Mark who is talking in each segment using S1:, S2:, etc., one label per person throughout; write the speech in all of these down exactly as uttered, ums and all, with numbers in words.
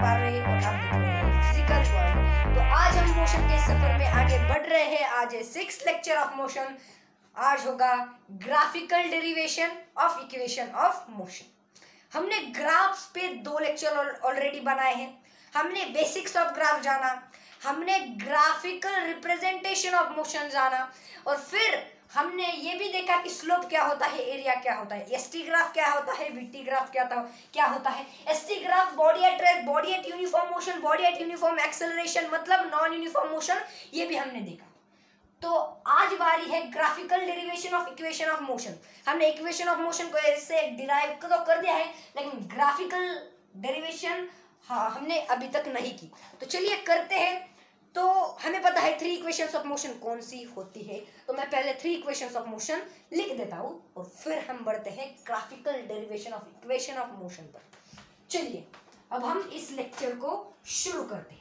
S1: पार्वे और आप देख रहे हैं फिजिकल वर्ल्ड। तो आज हम मोशन के सफर में आगे बढ़ रहे हैं। आज है सिक्स लेक्चर ऑफ मोशन। आज होगा graphical derivation of equation of motion. हमने ग्राफ्स पे दो लेक्चर ऑलरेडी बनाए हैं। हमने बेसिक्स ऑफ ग्राफ जाना, हमने ग्राफिकल रिप्रेजेंटेशन ऑफ मोशन जाना, और फिर हमने ये भी देखा कि स्लोप क्या होता है, एरिया क्या होता है, एसटी ग्राफ क्या होता है, वीटी ग्राफ क्या था क्या होता है। ST graph body at rest, body at uniform motion, body at uniform acceleration, मतलब नॉन यूनिफॉर्म मोशन, ये भी हमने देखा। तो आज बारी है graphical derivation of equation of motion. हमने इक्वेशन ऑफ मोशन को ऐसे डिराइव तो कर दिया है, लेकिन ग्राफिकल डेरिवेशन हाँ हमने अभी तक नहीं की। तो चलिए करते हैं। तो हमें पता है थ्री इक्वेशंस ऑफ मोशन कौन सी होती है, तो मैं पहले थ्री इक्वेशंस ऑफ मोशन लिख देता हूँ और फिर हम बढ़ते हैं graphical derivation of equation of motion पर। चलिए अब हम इस लेक्चर को शुरू करते हैं।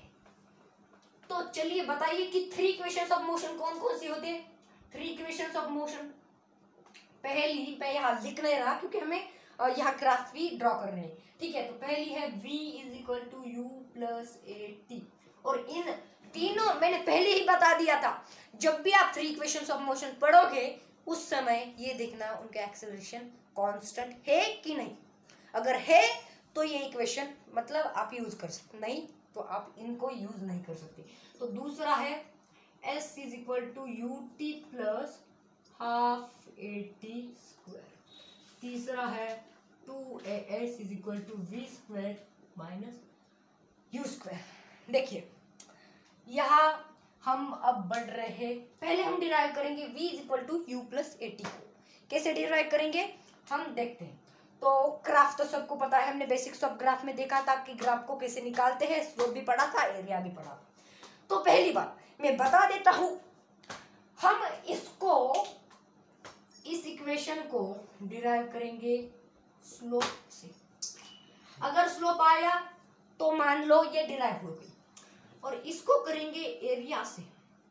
S1: तो चलिए बताइए कि थ्री इक्वेशंस ऑफ मोशन कौन कौन सी होती है। थ्री इक्वेशंस ऑफ मोशन, पहली मैं यहाँ लिख नहीं रहा क्योंकि हमें यहाँ ग्राफ भी ड्रॉ करने हैं, ठीक है। तो पहली है v is equal to u plus a t, और इन तीनों मैंने पहले ही बता दिया था, जब भी आप थ्री इक्वेशंस ऑफ मोशन पढ़ोगे उस समय ये देखना उनका एक्सेलरेशन कांस्टेंट है कि नहीं। अगर है तो ये इक्वेशन मतलब आप यूज कर सकते, नहीं तो आप इनको यूज नहीं कर सकते। तो दूसरा है s is equal to u t plus half a t square. तीसरा है two a s is equal to v square minus u square. देखिए यहाँ हम अब बढ़ रहे हैं। पहले हम डिराइव करेंगे v is equal to u plus a t को। कैसे डिराइव करेंगे हम देखते हैं। तो ग्राफ तो सबको पता है, हमने बेसिक्स ऑफ ग्राफ में देखा था कि ग्राफ को कैसे निकालते हैं, स्लोप भी पढ़ा था, एरिया भी पढ़ा था। तो पहली बात मैं बता देता हूं, हम इसको इस इक्वेशन को डिराइव करेंगे स्लोप से। अगर स्लोप आया तो मान लो ये डिराइव हो गई, और इसको करेंगे एरिया से।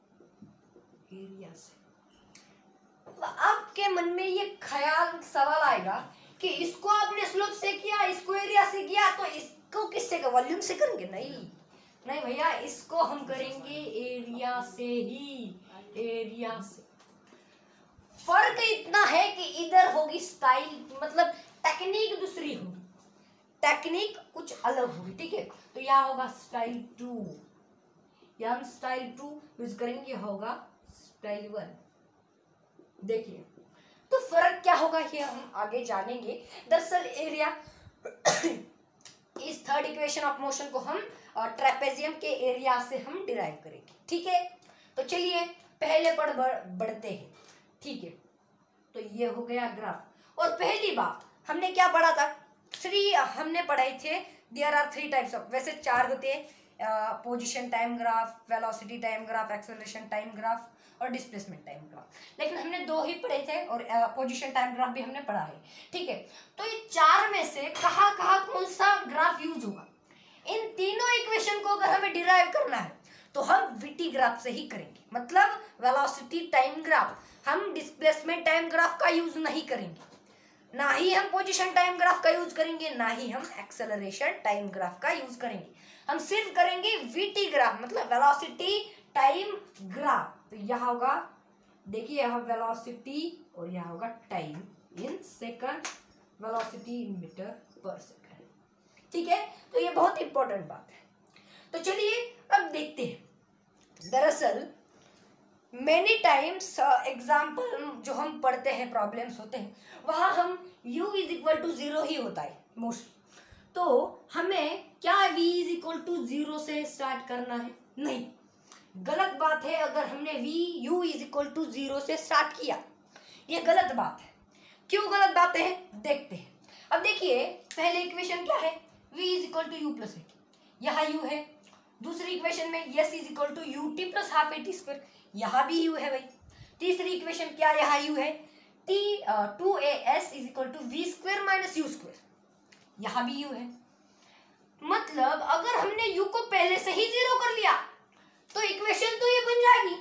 S1: एरिया से तो आपके मन में ये ख्याल सवाल आएगा कि इसको आपने स्लोप से किया, इसको एरिया से किया, तो इसको किससे का वॉल्यूम से करेंगे? नहीं नहीं भैया, इसको हम करेंगे एरिया से ही, एरिया से। फर्क इतना है कि इधर होगी स्टाइल, मतलब टेक्निक दूसरी होगी, टेक्निक कुछ अलग होगी, ठीक है। तो यहाँ होगा स्टाइल टू, यहाँ हम स्टाइल टू यूज करेंगे, होगा स्टाइल वन। देखिए तो फर्क क्या होगा ये हम आगे जानेंगे। दरअसल एरिया इस थर्ड इक्वेशन ऑफ मोशन को हम ट्रेपेजियम के एरिया से हम डिराइव करेंगे, ठीक है। तो चलिए पहले पर बढ़ते हैं, ठीक है। तो ये हो गया ग्राफ। और पहली बात हमने क्या पढ़ा था, थ्री हमने पढ़ाई थे, there are three types of, वैसे चार होते हैं, position time graph, velocity time graph, acceleration time graph और डिस्प्लेसमेंट टाइम ग्राफ, लेकिन हमने दो ही पढ़े थे, और पोजीशन टाइम ग्राफ भी हमने पढ़ा है, ठीक है। तो ये चार में से कहाँ कहाँ कौन सा ग्राफ यूज होगा, इन तीनों इक्वेशन को अगर हमें डिराइव करना है तो हम वीटी ग्राफ से ही करेंगे, मतलब वेलोसिटी टाइम ग्राफ। हम डिस्प्लेसमेंट टाइम ग्राफ का यूज नहीं करेंगे, ना ही हम पोजीशन टाइम ग्राफ का यूज करेंगे, ना ही हम एक्सेलरेशन टाइम ग्राफ का यूज करेंगे। हम सिर्फ करेंगे वीटी ग्राफ, मतलब वेलोसिटी टाइम ग्राफ। तो यहाँ होगा, देखिए यहाँ वेलोसिटी और यहाँ होगा time in second, velocity in metre पर सेकंड, ठीक है। तो ये बहुत इंपॉर्टेंट बात है। तो चलिए अब देखते हैं। दरअसल मेनी टाइम्स एग्जाम्पल जो हम पढ़ते हैं, प्रॉब्लम्स होते हैं, वहाँ हम u is equal to zero ही होता है मोस्टली। तो हमें क्या v is equal to zero से स्टार्ट करना है? नहीं, गलत बात है। अगर हमने v u is equal to zero से स्टार्ट किया, ये गलत बात है। क्यों गलत बात है देखते हैं। अब देखिए पहले इक्वेशन क्या है, v is equal to u plus a t, यहाँ u है। दूसरी इक्वेशन में s is equal to u t plus half a t square, यहाँ भी u है भाई। तीसरी इक्वेशन क्या, यहाँ u है, t two a s is equal to v square minus u square, यहाँ भी u है। मतलब अगर हमने u को पहले से ही जीरो कर लिया तो इक्वेशन तो ये बन जाएगी,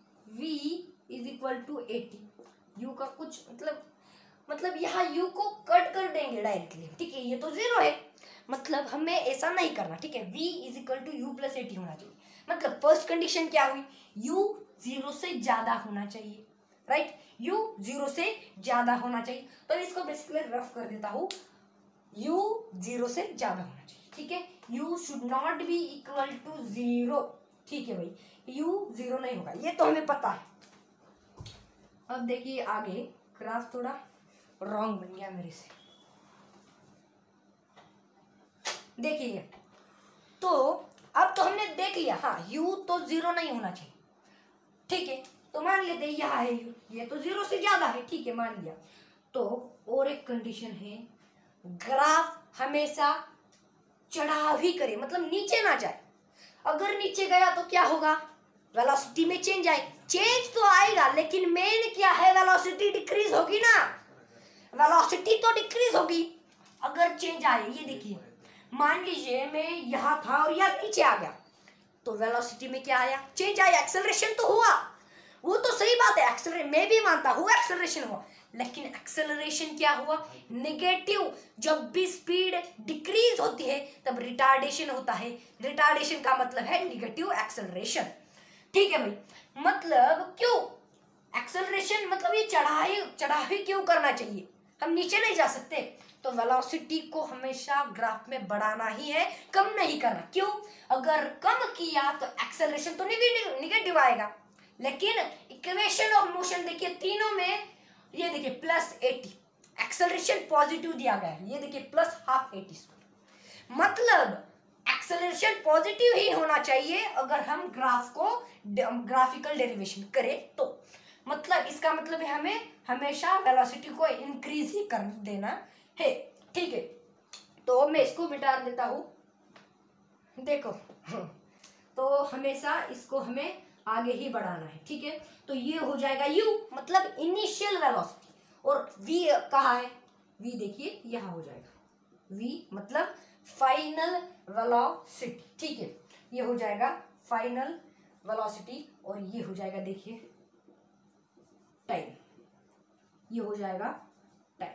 S1: v is equal to a t. u का कुछ मतलब मतलब यहाँ u को कट कर देंगे डायरेक्टली, ठीक है, ये तो जीरो है। मतलब हमें ऐसा नहीं करना, ठीक है। v is equal to u plus a t होना चाहिए। मतलब फर्स्ट कंडीशन क्या हुई, u जीरो से ज्यादा होना चाहिए, राइट। u जीरो से ज्यादा होना चाहिए, तो इसको बेसिकली रफ कर देता हूँ, u जीरो से ज्यादा होना चाहिए, ठीक है। u should not be equal to zero, ठीक है भाई, u जीरो नहीं होगा, ये तो हमें पता है। अब देखिए आगे ग्राफ थोड़ा रॉन्ग बन गया मेरे से, देखिए तो अब तो हमने देख लिया, हाँ u तो जीरो नहीं होना चाहिए, ठीक है। तो मान लेते हैं यहाँ है u, ये तो जीरो से ज्यादा है, ठीक है, मान लिया। तो और एक कंडीशन है, ग्राफ हमेशा चढ़ाव ही करे, मतलब नीचे ना जाए। अगर नीचे गया तो क्या होगा, वेलोसिटी में चेंज आए, चेंज तो आएगा, लेकिन मेन क्या है, वेलोसिटी डिक्रीज होगी ना, वेलोसिटी तो डिक्रीज होगी अगर चेंज आए। ये देखिए, मान लीजिए मैं यहाँ था और यहाँ नीचे आ गया, तो वेलोसिटी में क्या आया, चेंज आया, एक्सेलरेशन तो हुआ, वो तो सही बात है, एक्सेलरेशन मैं भी मानता हूँ, एक्सेलरेशन हुआ, लेकिन एक्सेलरेशन क्या हुआ, नेगेटिव। जब भी स्पीड डिक्रीज होती है तब रिटार्डेशन होता है, रिटार्डेशन का मतलब है नेगेटिव एक्सेलरेशन, ठीक है भाई। मतलब क्यों एक्सेलरेशन, मतलब ये चढ़ाई चढ़ाई क्यों करना चाहिए, हम नीचे नहीं जा सकते, तो वेलोसिटी को हमेशा ग्राफ में बढ़ाना ही है, कम नहीं करना। क्यों, अगर कम किया तो एक्सेलरेशन तो निगेटिव आएगा, लेकिन इक्वेशन ऑफ मोशन देखिए तीनों में, ये देखिए प्लस एटी, एक्सेलरेशन पॉजिटिव दिया गया है, ये देखिए प्लस हाफ एटी स्क्वायर, मतलब एक्सेलरेशन पॉजिटिव ही होना चाहिए अगर हम ग्राफ को ग्राफिकल डेरिवेशन करें तो। मतलब इसका मतलब है हमें हमेशा वेलोसिटी को इंक्रीज ही कर देना है, ठीक है। तो मैं इसको मिटा देता हूँ, देखो तो हमेशा इसको हमें आगे ही बढ़ाना है, ठीक है। तो ये हो जाएगा u, मतलब इनिशियल वेलोसिटी, और v कहाँ है, v देखिए यहाँ हो जाएगा, v मतलब फाइनल वेलोसिटी, ठीक है। ये हो जाएगा फाइनल वेलोसिटी, और ये हो जाएगा देखिए टाइम, ये हो जाएगा टाइम।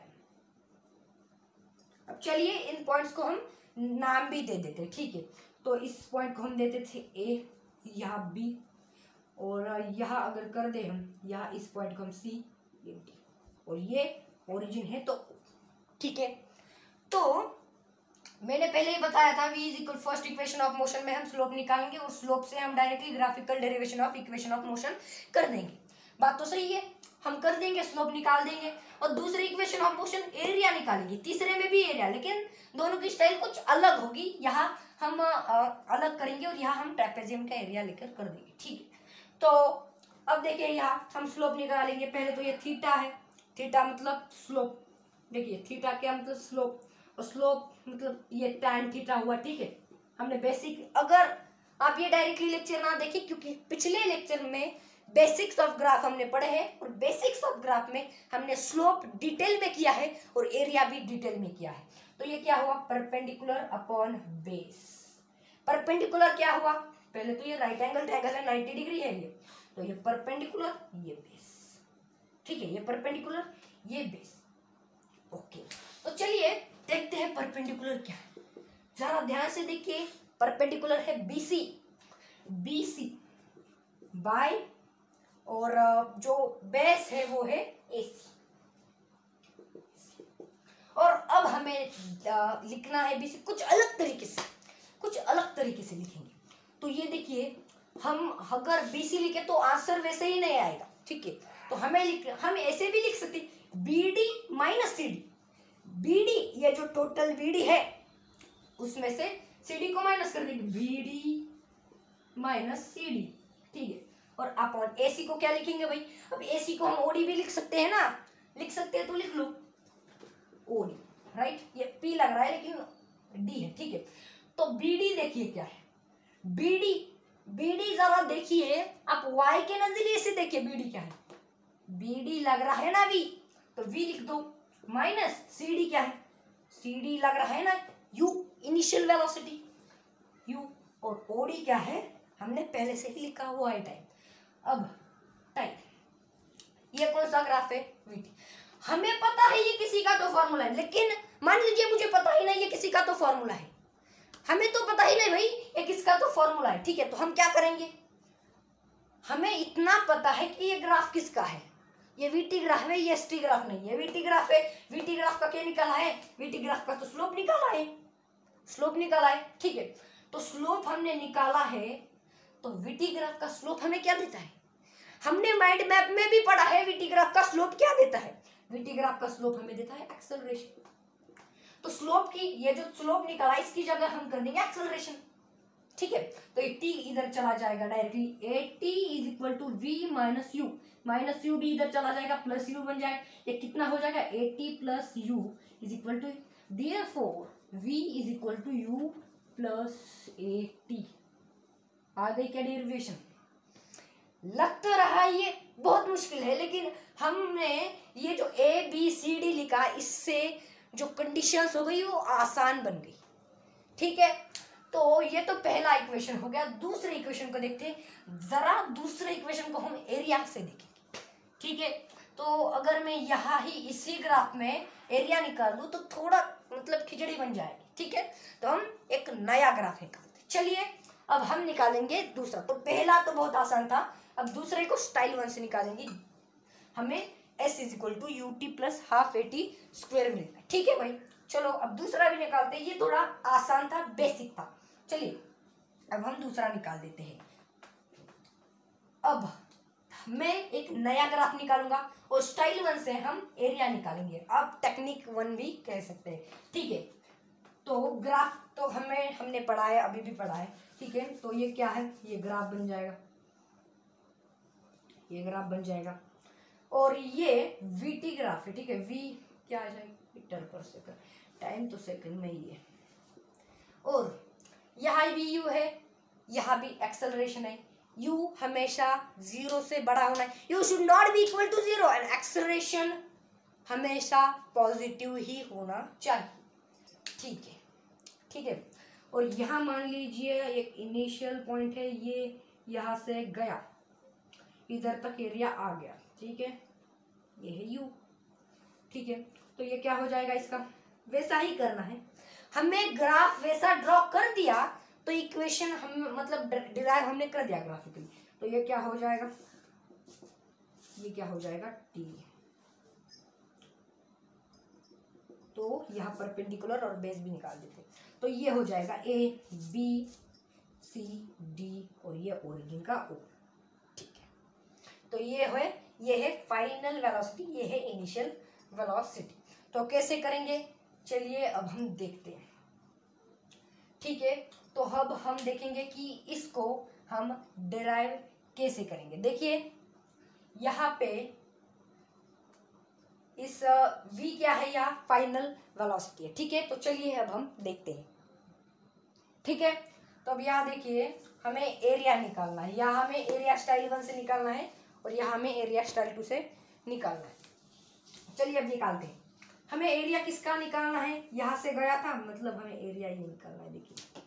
S1: अब चलिए इन पॉइंट्स को हम नाम भी दे देते हैं, ठीक है। तो इस पॉइंट को हम देते थे a, यहाँ b, और यहाँ अगर कर दे हम यहाँ इस पॉइंट को हम c, ये d, और ये ओरिजिन है, तो ठीक है। तो मैंने पहले ही बताया था v is equal first equation of motion में हम स्लोप निकालेंगे, और स्लोप से हम directly graphical derivation of equation of motion कर देंगे। बात तो सही है, हम कर देंगे, स्लोप निकाल देंगे, और दूसरे इक्वेशन ऑफ मोशन एरिया निकालेंगे, तीसरे में भी एरिया, लेकिन दोनों की स्टाइल कुछ अलग होगी। यहाँ हम आ, अलग करेंगे और यहाँ हम ट्रेपेजियम का एरिया लेकर कर देंगे, ठीक है। तो अब देखिए यहाँ हम स्लोप निकालेंगे, पहले तो ये थीटा है, थीटा मतलब स्लोप, देखिए थीटा क्या मतलब स्लोप, और स्लोप मतलब ये टैन थीटा हुआ, ठीक है। हमने बेसिक, अगर आप ये डायरेक्टली लेक्चर ना देखिए, क्योंकि पिछले लेक्चर में बेसिक्स ऑफ ग्राफ हमने पढ़े हैं, और बेसिक्स ऑफ ग्राफ में हमने स्लोप डिटेल में किया है और एरिया भी डिटेल में किया है। तो ये क्या हुआ, परपेंडिकुलर अपॉन बेस। परपेंडिकुलर क्या हुआ, पहले तो ये राइट एंगल ट्रायंगल है, नाइंटी डिग्री है ये, तो ये परपेंडिकुलर, ये बेस, ठीक है, ये परपेंडिकुलर, ये बेस, ओके। तो चलिए देखते हैं परपेंडिकुलर क्या है, जरा ध्यान से देखिए। परपेंडिकुलर है बीसी, बीसी बाय, और जो बेस है वो है एसी, और अब हमें लिखना है बीसी कुछ अलग तरीके से, कुछ अलग तरीके से लिखेंगे। तो ये देखिए, हम अगर बीसी लिखे तो आंसर वैसे ही नहीं आएगा, ठीक है। तो हमें लिख हम ऐसे भी लिख सकते बीडी माइनस सीडी, बीडी ये जो टोटल बीडी है उसमें से सीडी को माइनस कर देंगे, बीडी माइनस सीडी, ठीक है। और अपॉन एसी को क्या लिखेंगे भाई, अब एसी को हम ओडी भी लिख सकते हैं ना, लिख सकते हैं तो लिख लो ओडी, राइट। ये पी लग रहा है लेकिन डी है, ठीक है। तो बीडी देखिए क्या है, बीडी, बीडी जरा देखिए आप वाई के नजरिए से देखिए, बीडी क्या है, बीडी लग रहा है ना वी, तो वी लिख दो, माइनस सीडी क्या है, सीडी लग रहा है ना यू, इनिशियल वेलोसिटी यू, और ओडी क्या है, हमने पहले से ही लिखा हुआ है टाइम। अब टाइम, ये कौन सा ग्राफ है, वीटी, हमें पता है ये किसी का तो फॉर्मूला है, लेकिन मान लीजिए मुझे पता ही नहीं ये किसी का तो फॉर्मूला है, हमें तो पता ही नहीं भाई ये किसका तो फॉर्मूला है, ठीक है। तो हम क्या करेंगे, हमें इतना पता है कि ये ग्राफ किसका है, ये वीटी ग्राफ है, ये एसटी ग्राफ नहीं है, वीटी ग्राफ है। वीटी ग्राफ का क्या निकाला है, वीटी ग्राफ का तो स्लोप निकाला है, स्लोप निकाला है, ठीक है। तो स्लोप हमने निकाला है, तो वीटी ग्राफ का स्लोप हमें क्या देता है, हमने माइंड मैप में भी पढ़ा है वीटी ग्राफ का स्लोप क्या देता है, वीटी ग्राफ का स्लोप हमें देता है एक्सेलरेशन। तो स्लोप की ये जो स्लोप निकाला इसकी जगह हम कर देंगे एक्सेलरेशन, ठीक है। तो ये टी इधर चला जाएगा directly, a t is equal to v minus u, minus u भी इधर चला जाएगा, प्लस यू बन जाएगा, ये कितना हो जाएगा, a t plus u is equal to, therefore v is equal to u plus a t. आ गई क्या डेरिवेशन। लग तो रहा है ये बहुत मुश्किल है, लेकिन हमने ये जो ए बी सी डी लिखा इससे जो कंडीशंस हो गई वो आसान बन गई, ठीक है। तो ये तो पहला इक्वेशन हो गया। दूसरे इक्वेशन को देखते हैं, जरा दूसरे इक्वेशन को हम एरिया से देखेंगे, ठीक है। तो अगर मैं यहाँ ही इसी ग्राफ में एरिया निकाल दूं तो थोड़ा मतलब खिचड़ी बन जाएगी, ठीक है। तो हम एक नया ग्राफ निकालते हैं। चलिए अब हम निकालेंगे दूसरा। तो पहला तो बहुत आसान था, अब दूसरे को स्टाइल वन से निकालेंगे। हमें s is equal to u t plus half a t square मिलेगा, ठीक है भाई। चलो अब दूसरा भी निकालते हैं, ये थोड़ा आसान था, बेसिक था। चलिए अब हम दूसरा निकाल देते हैं। अब मैं एक नया ग्राफ निकालूंगा और स्टाइल वन से हम एरिया निकालेंगे, अब टेक्निक वन भी कह सकते हैं, ठीक है। तो ग्राफ तो हमें हमने पढ़ा है, अभी भी पढ़ा है, ठीक है। तो ये क्या है, ये ग्राफ बन जाएगा, ये ग्राफ बन जाएगा और ये वीटी ग्राफ है, ठीक है। वी क्या आ जाएगा, मीटर पर सेकंड, टाइम तो सेकंड में ही है। और यहाँ भी यू है, यहाँ भी एक्सेलरेशन है। यू हमेशा जीरो से बड़ा होना है, u should not be equal to zero, and acceleration हमेशा पॉजिटिव ही होना चाहिए, ठीक है, ठीक है। और यहाँ मान लीजिए एक इनिशियल पॉइंट है, ये यहाँ से गया इधर तक एरिया आ गया, ठीक है, ये है यू, ठीक है। तो ये क्या हो जाएगा, इसका वैसा ही करना है हमें, ग्राफ वैसा ड्रॉ कर दिया तो इक्वेशन हम मतलब डिराइव हमने कर दिया ग्राफिकली। तो ये क्या हो जाएगा, ये क्या हो जाएगा टी, तो यहाँ परपेंडिकुलर और बेस भी निकाल देते। तो ये हो जाएगा ए बी सी डी और ये ओरिजिन का ओ, ठीक है। तो ये है ये है फाइनल वेलोसिटी, ये है इनिशियल वेलोसिटी। तो कैसे करेंगे, चलिए अब हम देखते हैं, ठीक है। तो अब हम देखेंगे कि इसको हम डिराइव कैसे करेंगे। देखिए यहाँ पे इस v क्या है, यहाँ फाइनल वेलोसिटी है, ठीक है। तो चलिए अब हम देखते हैं, ठीक है। तो अब यहाँ देखिए हमें एरिया निकालना है, यहाँ हमें एरिया स्टाइल वन से निकालना है और यहाँ हमें एरिया स्टाइल टू से निकालना है। चलिए अब निकालते हैं। हमें एरिया किसका निकालना है, यहाँ से गया था, मतलब हमें एरिया ये निकालना है। देखिए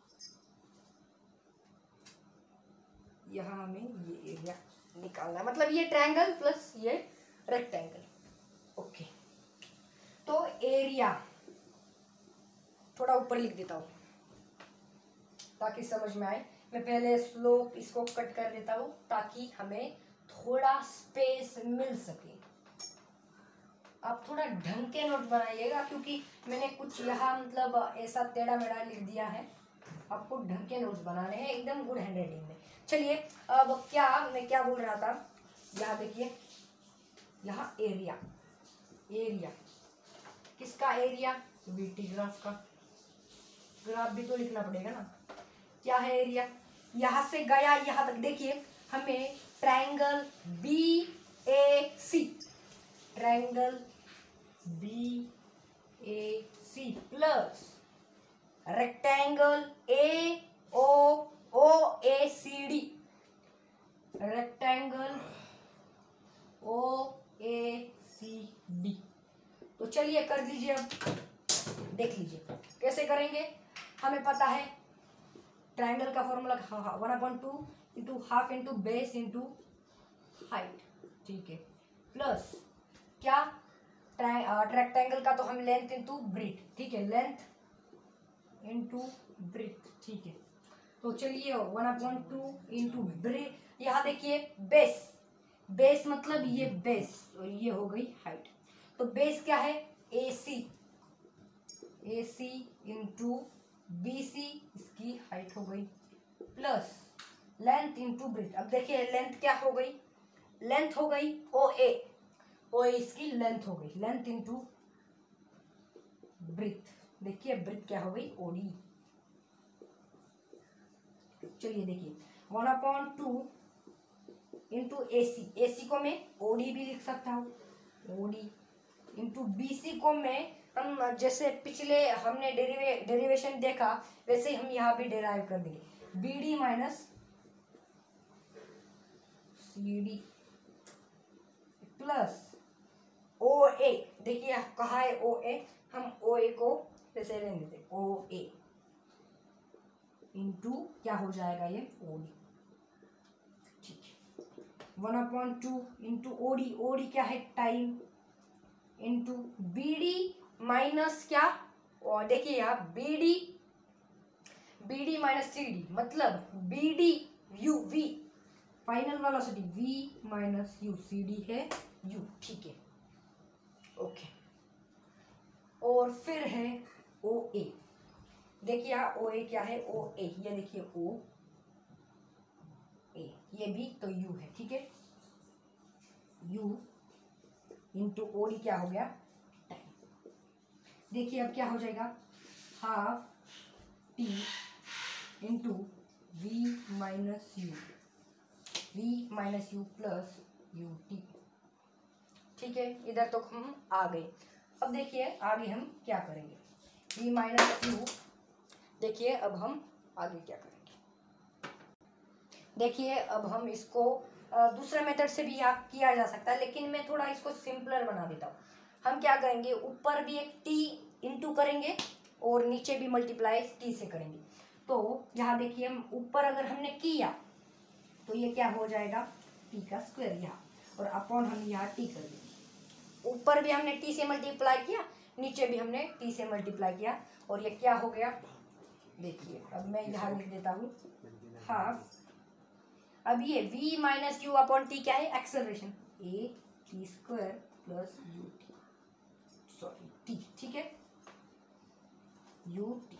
S1: यहाँ हमें ये एरिया निकालना है, मतलब ये ट्रायंगल प्लस ये रेक्टेंगल, ओके। तो एरिया थोड़ा ऊपर लिख देता हूँ ताकि समझ में आए। मैं पहले स्लोप इसको कट कर देता हूँ ताकि हमें थोड़ा स्पेस मिल सके। आप थोड़ा ढंग के नोट बनाइएगा क्योंकि मैंने कुछ यहाँ मतलब ऐसा टेढ़ा मेढ़ा लिख दिया है, आपको ढंग के नोट्स बनाने हैं एकदम गुड हैंड राइटिंग में। चलिए अब क्या मैं क्या बोल रहा था, यहाँ देखिए यहाँ एरिया, एरिया किसका एरिया, वीटी ग्राफ का, ग्राफ भी तो लिखना पड़ेगा ना। क्या है एरिया, यहाँ से गया यहाँ तक, देखिए हमें triangle B A C, triangle B A C plus rectangle A O O A C D, rectangle O A C D. तो चलिए कर दीजिए, अब देख लीजिए कैसे करेंगे। हमें पता है ट्रायंगल का formula one upon two into half into base into height, ठीक है, प्लस क्या रेक्टेंगल का तो हम लेंथ इंटू ब्रेथ, ठीक है, लेंथ इंटू ब्रेथ, ठीक है। तो चलिए one upon two into breadth, यहाँ देखिए बेस, बेस मतलब ये बेस और ये हो गई हाइट। तो बेस क्या है, ए C, A C into B C, इसकी हाइट हो गई, प्लस लेंथ इंटू ब्रेथ। अब देखिए लेंथ क्या हो गई, लेंथ हो गई ओ ए, ओ ए इसकी लेंथ हो गई, लेंथ इंटू ब्रेथ, देखिए ब्रेथ क्या हो गई, ओडी। चलिए देखिए one upon two into A C, A C को मैं ओडी भी लिख सकता हूँ, ओडी इंटू बी सी को मैं, हम जैसे पिछले हमने डेरिवे डेरिवेशन देखा वैसे ही हम यहाँ भी डेराइव कर देंगे, B D minus C D plus O A, देखिए कहा है ओ ए, हम ओ ए को वैसे लेने देते, ओ ए इंटू क्या हो जाएगा ये ओ डी, ठीक है। One upon two into O D, O D क्या है time, into B D minus क्या, और देखिए यहाँ B D, B D minus C D मतलब B D u v, final velocity v minus u, C D है u, ठीक है, ओके। और फिर है ओ ए, देखिए यहाँ ओ ए क्या है, ओ ए, ये देखिए ओ ए, ये भी तो यू है, ठीक है, यू इंटू ओ डी क्या हो गया टाइम। देखिए अब क्या हो जाएगा, half t into v minus u, v minus u plus u t, ठीक है। इधर तो हम आ गए। अब देखिए आगे हम क्या करेंगे, वी माइनस यू, देखिए अब हम आगे क्या करेंगे, देखिए अब हम इसको दूसरे मेथड से भी याद किया जा सकता है, लेकिन मैं थोड़ा इसको सिंपलर बना देता हूँ। हम क्या करेंगे, ऊपर भी एक टी इंटू करेंगे और नीचे भी मल्टीप्लाई टी से करेंगे। तो यहाँ देखिए हम ऊपर अगर हमने किया तो ये क्या हो जाएगा, टी का स्क्वायर यहाँ, और अपॉन हम यहाँ टी कर देंगे। ऊपर भी हमने टी से मल्टीप्लाई किया, नीचे भी हमने टी से मल्टीप्लाई किया, और ये क्या हो गया, देखिए अब मैं यहाँ लिख देता हूँ हाफ, अब ये v minus u upon t क्या है, acceleration, a t square plus u t, sorry t, ठीक है, यू टी।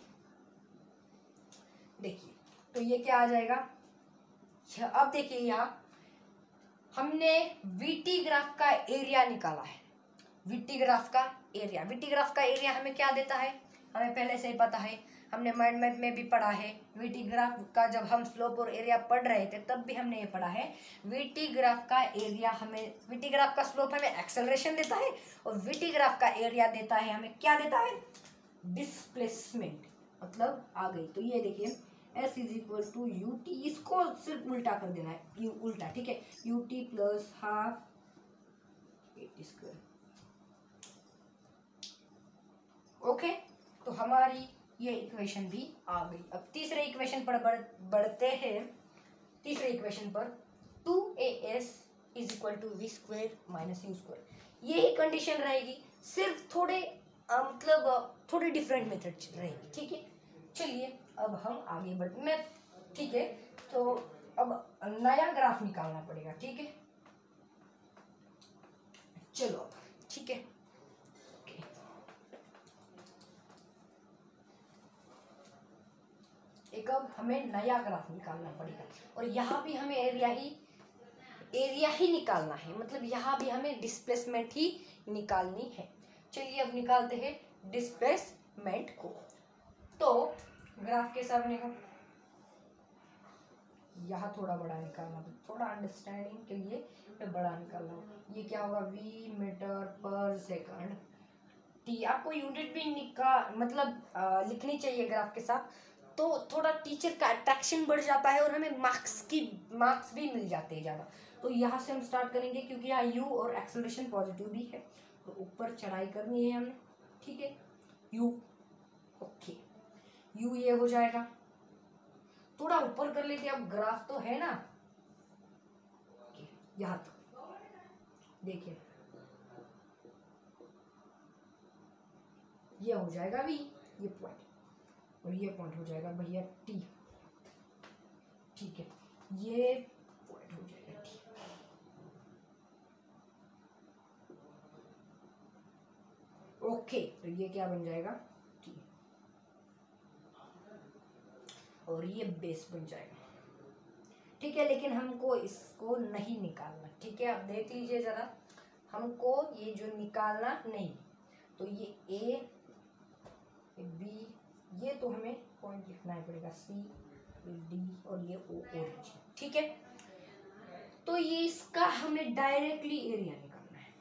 S1: देखिए तो ये क्या आ जाएगा, अब देखिए यहाँ हमने वीटी ग्राफ का एरिया निकाला है, वीटी ग्राफ का एरिया, वीटी ग्राफ का एरिया हमें क्या देता है, हमें पहले से ही पता है, हमने माइंड मैप में भी पढ़ा है। वीटी ग्राफ का जब हम स्लोप और एरिया पढ़ रहे थे तब भी हमने ये पढ़ा है, वीटी ग्राफ का एरिया हमें, वीटी ग्राफ का स्लोप हमें एक्सेलरेशन देता है और वीटी ग्राफ का एरिया देता है हमें क्या देता है, डिस्प्लेसमेंट, मतलब आ गई। तो ये देखिए S is equal to u t, इसको सिर्फ उल्टा कर देना है, यू उल्टा, ठीक है, u t plus half a t square, okay. तो हमारी ये इक्वेशन भी आ गई। अब तीसरे इक्वेशन पर बढ़, बढ़ते हैं। तीसरे इक्वेशन पर two a s is equal to v square minus u square, यही कंडीशन रहेगी, सिर्फ थोड़े आ, मतलब थोड़े डिफरेंट मेथड रहेगी, ठीक है। चलिए अब हम आगे बढ़ते, मैं ठीक है, तो अब नया ग्राफ निकालना पड़ेगा, ठीक है, चलो अब ठीक है, एक अब हमें नया ग्राफ निकालना पड़ेगा, और यहाँ भी हमें एरिया ही एरिया ही निकालना है, मतलब यहाँ भी हमें डिस्प्लेसमेंट ही निकालनी है। चलिए अब निकालते हैं डिस्प्लेसमेंट को। तो ग्राफ के सामने को यहाँ थोड़ा बड़ा निकालना, थोड़ा अंडरस्टैंडिंग के लिए मैं बड़ा निकालना हूँ। ये क्या होगा, वी मीटर पर सेकंड टी, आपको यूनिट भी निका मतलब आ, लिखनी चाहिए ग्राफ के साथ, तो थोड़ा टीचर का अट्रैक्शन बढ़ जाता है और हमें मार्क्स की मार्क्स भी मिल जाते हैं ज़्यादा। तो यहाँ से हम स्टार्ट करेंगे, क्योंकि यहाँ यू और एक्सेलरेशन पॉजिटिव भी है, तो ऊपर चढ़ाई करनी है हमने, ठीक है, यू, ओके, यू ये हो जाएगा, थोड़ा ऊपर कर लेते, अब ग्राफ तो है ना, यहाँ तक देखिए, ये हो जाएगा v, ये पॉइंट, और ये पॉइंट हो जाएगा भैया t। ठीक है, ये पॉइंट हो जाएगा t। ओके, तो ये क्या बन जाएगा t, और ये बेस बन जाएगा। ठीक है, लेकिन हमको इसको नहीं निकालना। ठीक है, आप देख लीजिए जरा, हमको ये जो निकालना नहीं, तो ये a b, ये तो हमें पॉइंट लिखना ही पड़ेगा, c d, और ये o ओरिजिन। ठीक है, तो ये इसका हमें डायरेक्टली एरिया निकालना है।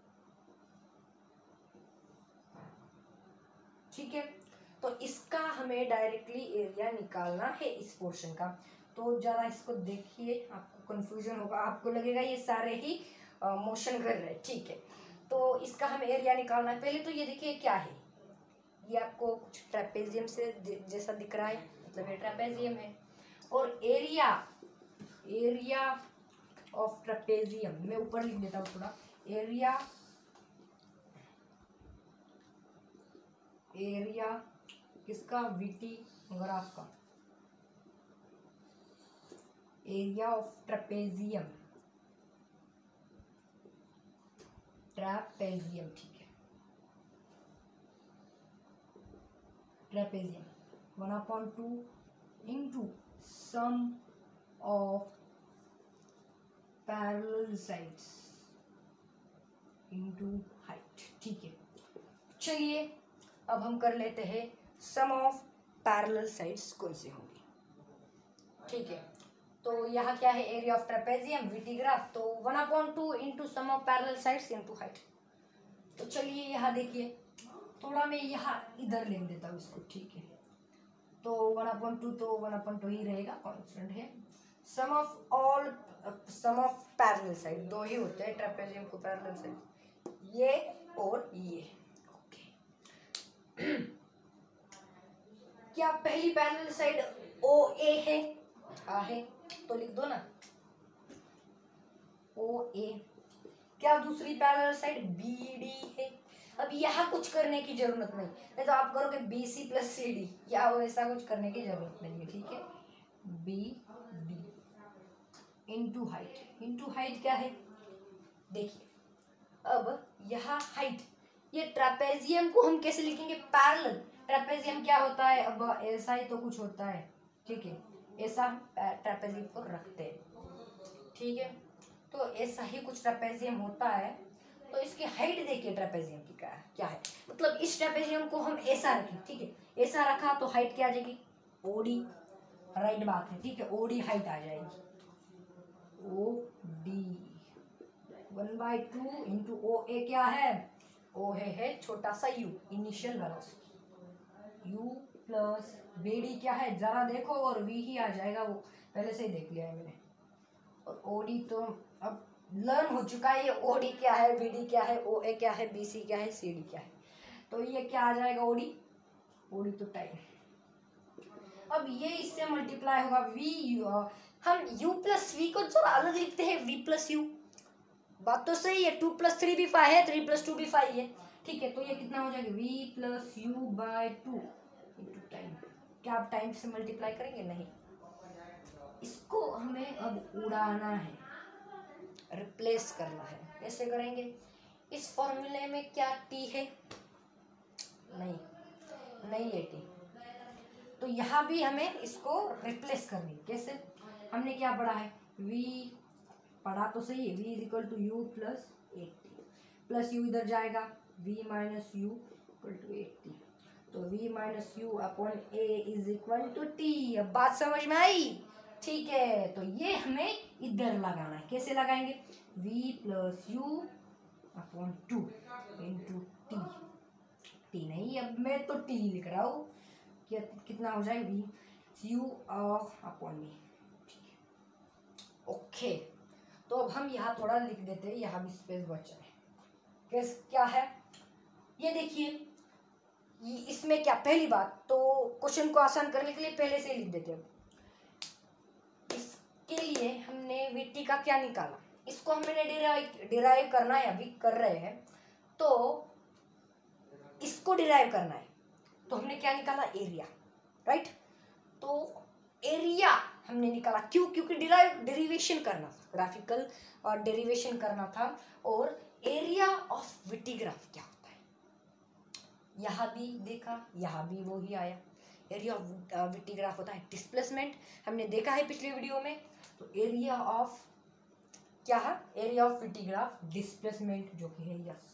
S1: ठीक है, तो इसका हमें डायरेक्टली एरिया निकालना है इस पोर्शन का। तो जरा इसको देखिए, आपको कंफ्यूजन होगा, आपको लगेगा ये सारे ही मोशन कर रहे हैं। ठीक है, तो इसका हमें एरिया निकालना है। पहले तो ये देखिए क्या है, ये आपको कुछ ट्रेपेजियम से जैसा दिख रहा है, मतलब ये ट्रेपेजियम है। और एरिया एरिया ऑफ ट्रेपेजियम, मैं ऊपर लिख देता हूँ थोड़ा, एरिया एरिया किसका, वीटी ग्राफ का, एरिया ऑफ ट्रेपेजियम, ट्रेपेजियम। ठीक है, trapezium one upon two into sum of parallel sides into height. ठीक है, चलिए अब हम कर लेते हैं सम ऑफ पैरेलल साइड्स कौन से होंगे। ठीक है, तो यहाँ क्या है, area of trapezium v t graph, तो one upon two into sum of parallel sides into height. तो चलिए यहाँ देखिए, थोड़ा मैं यहाँ इधर लिख देता हूँ इसको। ठीक है, तो वन अपॉन टू तो वन अपॉन टू ही रहेगा, कॉन्स्टेंट है। Sum of all sum of parallel side, दो ही होते हैं ट्रेपेजियम को पैरेलल साइड, ये और ये। ओके, क्या पहली पैरेलल साइड ओ ए है? हाँ है, तो लिख दो ना ओ ए। क्या दूसरी पैरेलल साइड बी डी है? अब यहाँ कुछ करने की जरूरत नहीं, नहीं तो आप करोगे B C plus C D, या ऐसा कुछ करने की जरूरत नहीं है। ठीक है, B D into height, into height क्या है देखिए, अब यहाँ हाइट, ये ट्रेपेजियम को हम कैसे लिखेंगे, पैरेलल। ट्रेपेजियम क्या होता है, अब ऐसा ही तो कुछ होता है। ठीक है, ऐसा ट्रेपेजियम को रखते हैं। ठीक है, तो ऐसा ही कुछ ट्रेपेजियम होता है। तो इसकी हाइट देखिए ट्रेपेजियम की क्या है, क्या है, मतलब इस ट्रेपेजियम को हम ऐसा रखें। ठीक है, ऐसा रखा तो हाइट क्या आ जाएगी, ओडी, राइट बात है। ठीक है, ओडी हाइट आ जाएगी, O D one by two into O A क्या है, ओ है, है छोटा सा u, initial velocity, u plus B D क्या है, जरा देखो, और वी ही आ जाएगा, वो पहले से ही देख लिया है मैंने। और ओ डी तो अब लर्न हो चुका है, ये ओ डी क्या है, बी डी क्या है, ओ ए क्या है, बी सी क्या है, सी डी क्या है। तो ये क्या आ जाएगा, ओ डी, ओ डी तो टाइम। अब ये इससे मल्टीप्लाई होगा वी यू, हम u प्लस वी को थोड़ा अलग लिखते हैं, v प्लस यू। बात तो सही है, टू प्लस थ्री भी फाइव है, थ्री प्लस टू भी फाइव है। ठीक है, तो ये कितना हो जाएगा, v plus u by two into time. क्या आप टाइम से मल्टीप्लाई करेंगे, नहीं, इसको हमें अब उड़ाना है, रिप्लेस करना है। कैसे करेंगे, इस फॉर्मूले में क्या t है, नहीं नहीं है t, तो यहाँ भी हमें इसको रिप्लेस करनी। कैसे, हमने क्या पढ़ा है, v पढ़ा तो सही है, v is equal to u plus a t, plus u इधर जाएगा, v minus u equal to a t, तो v minus u upon a is equal to t. अब बात समझ में आई? ठीक है, तो ये हमें इधर लगाना है। कैसे लगाएंगे, v plus u upon two into t, t नहीं, अब मैं तो टी लिख रहा हूँ, क्या कितना हो जाए, v यू अपॉन मी। ओके, तो अब हम यहाँ थोड़ा लिख देते हैं, यहाँ भी स्पेस बचा है। कैस क्या है, ये देखिए, इसमें क्या, पहली बात तो क्वेश्चन को आसान करने के लिए पहले से ही लिख देते हैं। इसके लिए हमने वीटी का क्या निकाला, इसको हमने डिराइव डिराइव करना है, अभी कर रहे हैं। तो इसको डिराइव करना है तो हमने क्या निकाला, एरिया, राइट। तो एरिया हमने निकाला क्यों, क्योंकि डिराइव डेरिवेशन करना था, ग्राफिकल और डेरिवेशन करना था। और एरिया ऑफ विटिग्राफ क्या होता है, यहाँ भी देखा, यहाँ भी वो ही आया। एरिया ऑफ विटिग्राफ होता है डिस्प्लेसमेंट, हमने देखा है पिछले वीडियो में। तो एरिया ऑफ क्या है, एरिया ऑफ विटिग्राफ डिस्प्लेसमेंट, जो कि है यस।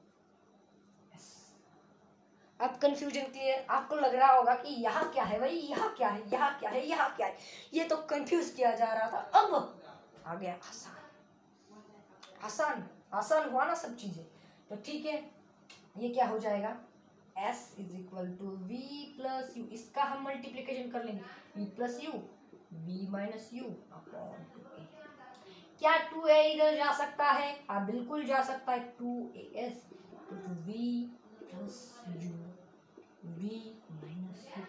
S1: अब कंफ्यूजन क्लियर, आपको लग रहा होगा कि यहाँ क्या है भाई, यहाँ क्या है, यहाँ क्या है, यहाँ क्या है, ये तो कंफ्यूज किया जा रहा था। अब आ गया आसान, आसान आसान हुआ ना सब चीजें। तो ठीक है, ये क्या हो जाएगा, S is equal to v plus u, इसका हम मल्टीप्लीकेशन कर लेंगे, v plus u, v minus u upon two a. क्या टू ए इधर जा सकता है, हाँ बिल्कुल जा सकता है, two a s v plus u, v minus u.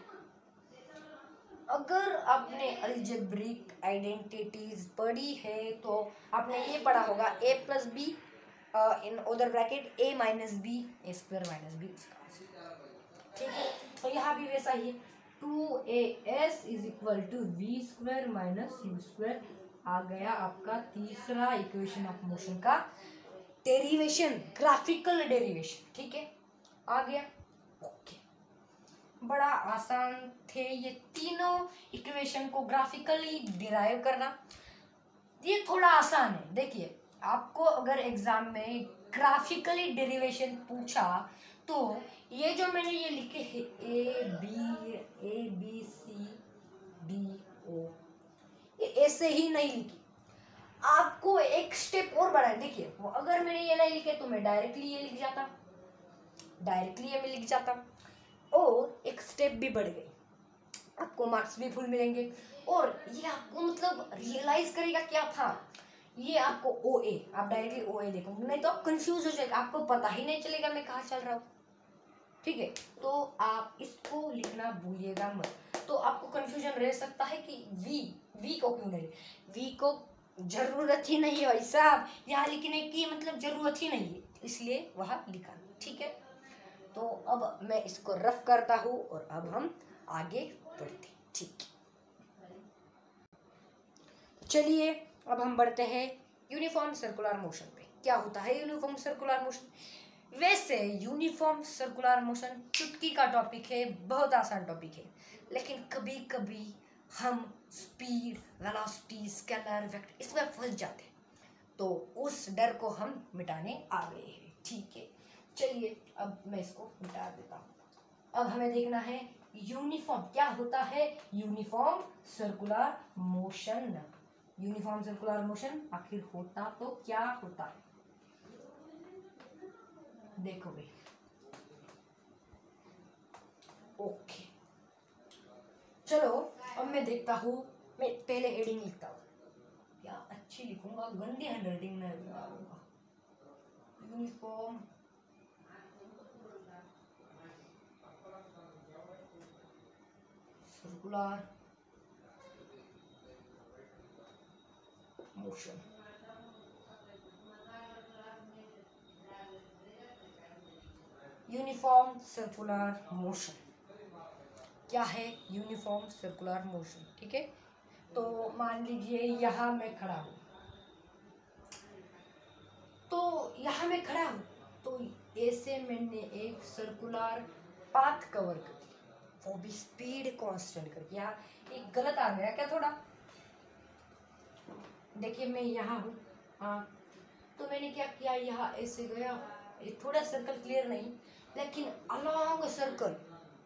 S1: अगर आपने अलजेब्रिक आइडेंटिटीज पढ़ी है तो आपने ये पढ़ा होगा, a plus b in other bracket a minus b, a square minus b, ठीक है। तो यहाँ भी वैसा ही, two a s is equal to v square minus u square. आ गया आपका तीसरा इक्वेशन ऑफ मोशन का डेरिवेशन, ग्राफिकल डेरिवेशन, ठीक है, आ गया। ओके, बड़ा आसान थे ये तीनों इक्वेशन को ग्राफिकली डिराइव करना, ये थोड़ा आसान है। देखिए, आपको अगर एग्जाम में ग्राफिकली डेरिवेशन पूछा तो ये जो मैंने ये लिखे हैं A B A B C D O, ये ऐसे ही नहीं लिखी, आपको एक स्टेप और बढ़ाए। देखिए, वो अगर मैंने ये नहीं लिखे तो मैं डायरेक्टली ये लिख जाता, डायरेक्टली ये मैं लिख जाता, और एक स्टेप भी बढ़ गई, आपको मार्क्स भी फुल मिलेंगे। और ये आपको मतलब रियलाइज करेगा क्या था, ये आपको ओ ए, आप डायरेक्टली ओ ए देखोगे, नहीं तो आप कंफ्यूज हो जाएगा, आपको पता ही नहीं चलेगा मैं कहाँ चल रहा हूँ, ठीक है। तो आप इसको लिखना भूलिएगा मत, तो आपको कंफ्यूजन रह सकता है कि वी वी को क्यों नहीं, वी को जरूरत ही नहीं है भाई साहब, यहाँ लिखने की मतलब जरूरत ही नहीं है, इसलिए वहाँ लिखा, ठीक है। तो अब मैं इसको रफ करता हूँ और अब हम आगे बढ़ते, ठीक है। चलिए अब हम बढ़ते हैं यूनिफॉर्म सर्कुलर मोशन पे। क्या होता है यूनिफॉर्म सर्कुलर मोशन? वैसे यूनिफॉर्म सर्कुलर मोशन चुटकी का टॉपिक है, बहुत आसान टॉपिक है, लेकिन कभी कभी हम स्पीड, वेलोसिटी, स्केलर, वेक्टर इसमें फंस जाते हैं, तो उस डर को हम मिटाने आ गए हैं, ठीक है। चलिए अब मैं इसको मिटा देता हूँ। अब हमें देखना है यूनिफॉर्म क्या होता है, uniform circular motion. Uniform circular motion आखिर होता तो क्या होता है, देखो भाई। ओके, चलो अब मैं देखता हूँ, मैं पहले हेडिंग लिखता हूँ, क्या अच्छी लिखूंगा, गंदी हैंडराइटिंग में लिखूंगा। Uniform circular motion. Uniform circular motion क्या है? यूनिफॉर्म सर्कुलर मोशन, ठीक है। तो मान लीजिए यहाँ मैं खड़ा हूँ, तो यहाँ मैं खड़ा हूँ, तो ऐसे मैंने एक सर्कुलर पाथ कवर कर दिया, वो भी स्पीड कांस्टेंट करके। यहाँ एक गलत आ गया क्या थोड़ा, देखिए मैं यहाँ हूँ, हाँ, तो मैंने क्या किया, यहाँ ऐसे गया, ये थोड़ा सर्कल क्लियर नहीं, लेकिन अलोंग सर्कल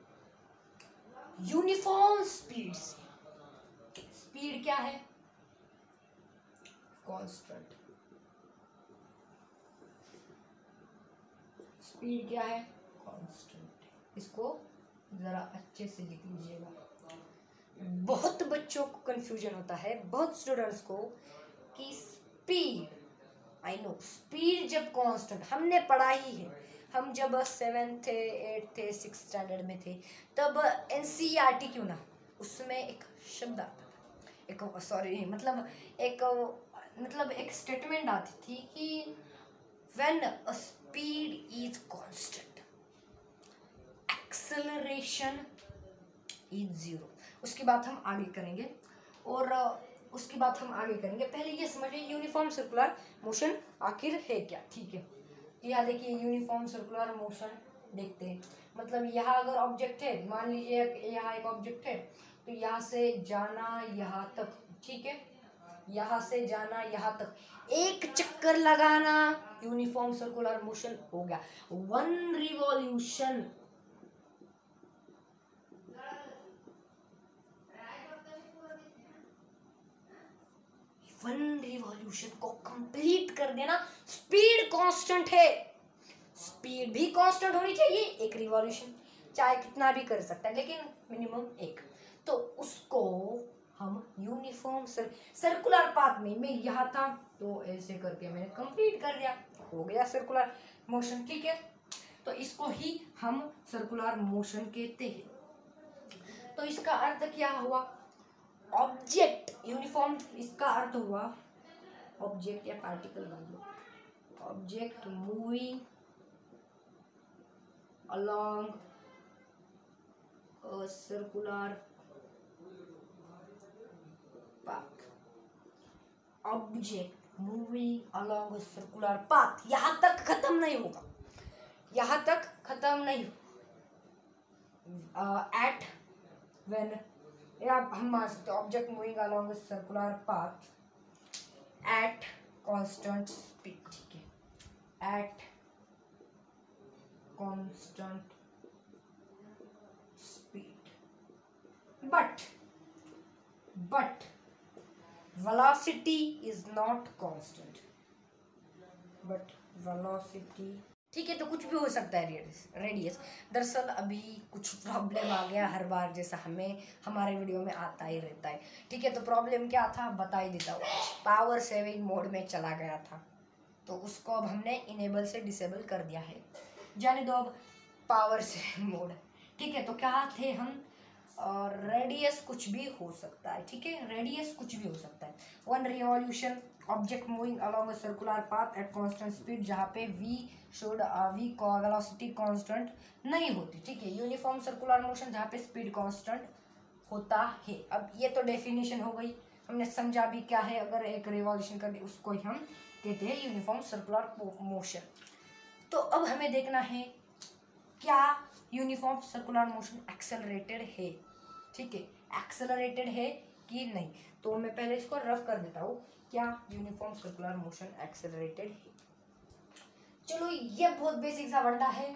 S1: यूनिफॉर्म स्पीड से। स्पीड क्या है? कांस्टेंट। स्पीड क्या है? कांस्टेंट। इसको जरा अच्छे से लिख लीजिएगा, बहुत बच्चों को कंफ्यूजन होता है, बहुत स्टूडेंट्स को, कि स्पीड, आई नो स्पीड जब कांस्टेंट, हमने पढ़ा ही है, हम जब सेवेंथ थे, एट्थ थे, सिक्स स्टैंडर्ड में थे, तब एनसीईआरटी क्यों ना, उसमें एक शब्द आता था, एक सॉरी मतलब एक मतलब एक स्टेटमेंट आती थी कि when a speed is constant, acceleration is zero. उसकी बात हम आगे करेंगे और उसकी बात हम आगे करेंगे। पहले ये समझिए यूनिफॉर्म सर्कुलर मोशन आखिर है क्या। ठीक है, यहाँ देखिए यूनिफॉर्म सर्कुलर मोशन देखते हैं। मतलब यहाँ अगर ऑब्जेक्ट है, मान लीजिए यहाँ एक ऑब्जेक्ट है, तो यहाँ से जाना यहाँ तक, ठीक है, यहाँ से जाना यहाँ तक, एक चक्कर लगाना यूनिफॉर्म सर्कुलर मोशन हो गया। वन रिवॉल्यूशन, वन रिवॉल्यूशन को कंप्लीट कर देना। स्पीड कांस्टेंट है, स्पीड भी कांस्टेंट होनी चाहिए, एक रिवॉल्यूशन चाहे कितना भी कर सकता है लेकिन मिनिमम एक। तो उसको हम यूनिफॉर्म सर, सर्कुलर पाथ में मैं यहाँ था तो ऐसे करके मैंने कंप्लीट कर दिया, हो गया सर्कुलर मोशन। ठीक है, तो इसको ही हम सर्कुलर मोशन कहते हैं। तो इसका अर्थ क्या हुआ, ऑब्जेक्ट यूनिफॉर्म, इसका अर्थ हुआ ऑब्जेक्ट या पार्टिकल मान लो, object moving along a circular path, object moving along a circular path। यहां तक खत्म नहीं होगा, यहां तक खत्म नहीं एट व्हेन, या हम मान सकते object moving along a circular path at constant speed। ठीक है, at constant speed, but but velocity is not constant, but velocity, ठीक है। तो कुछ भी हो सकता है रेडियस रेडियस दरअसल अभी कुछ प्रॉब्लम आ गया, हर बार जैसा हमें हमारे वीडियो में आता ही रहता है। ठीक है, तो प्रॉब्लम क्या था बता ही देता हूँ। पावर सेविंग मोड में चला गया था, तो उसको अब हमने इनेबल से डिसेबल कर दिया है, जाने दो अब पावर सेविंग मोड। ठीक है, तो क्या थे हम, और रेडियस कुछ भी हो सकता है। ठीक है, रेडियस कुछ भी हो सकता है। One revolution, object moving along a circular path at constant speed, जहाँ पे we should v velocity constant नहीं होती। ठीक है, यूनिफॉर्म सर्कुलर मोशन जहाँ पे स्पीड कांस्टेंट होता है। अब ये तो डेफिनेशन हो गई, हमने समझा भी क्या है। अगर एक रिवॉल्यूशन कर दी उसको ही हम कहते हैं यूनिफॉर्म सर्कुलर मोशन। तो अब हमें देखना है क्या यूनिफॉर्म सर्कुलर मोशन एक्सेलरेटेड है। ठीक है, एक्सेलरेटेड है कि नहीं। तो मैं पहले इसको रफ कर देता हूँ, क्या यूनिफॉर्म सर्कुलर मोशन एक्सेलरेटेड है। चलो, ये बहुत बेसिक सा वंडा है,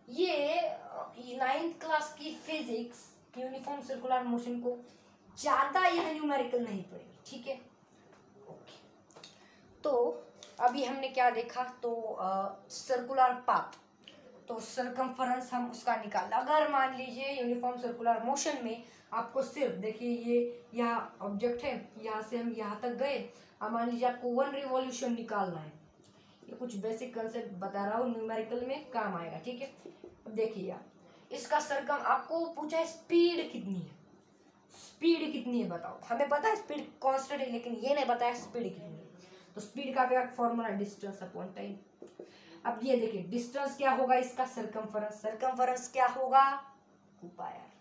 S1: ये नाइन्थ क्लास की फिजिक्स यूनिफॉर्म सर्कुलर मोशन को ज़्यादा यह न्यूमेरिकल नहीं पड़ेगी। ठीक है, ओके। तो अभी हमने क्या देखा, तो सर्कुलर पाथ, तो सरकमफरेंस हम उसका निकाला। अगर मान लीजिए यूनिफॉर्म सर्कुलर मोशन में आपको सिर्फ देखिए ये यहाँ ऑब्जेक्ट है, यहाँ से हम यहाँ तक गए, अब मान लीजिए आपको वन रिवॉल्यूशन निकालना है। ये कुछ बेसिक कंसेप्ट बता रहा हूँ, न्यूमेरिकल में काम आएगा। ठीक है, अब देखिए यार, इसका सरकम आपको पूछा है स्पीड कितनी है, स्पीड कितनी है बताओ। हमें पता है स्पीड कांस्टेंट है, लेकिन ये नहीं बताया स्पीड कितनी है। तो स्पीड का क्या फॉर्मूला, डिस्टेंस अपॉन टाइम। अब ये देखिए डिस्टेंस क्या होगा इसका, सरकमफरेंस, सरकमफरेंस क्या होगा, two pi r,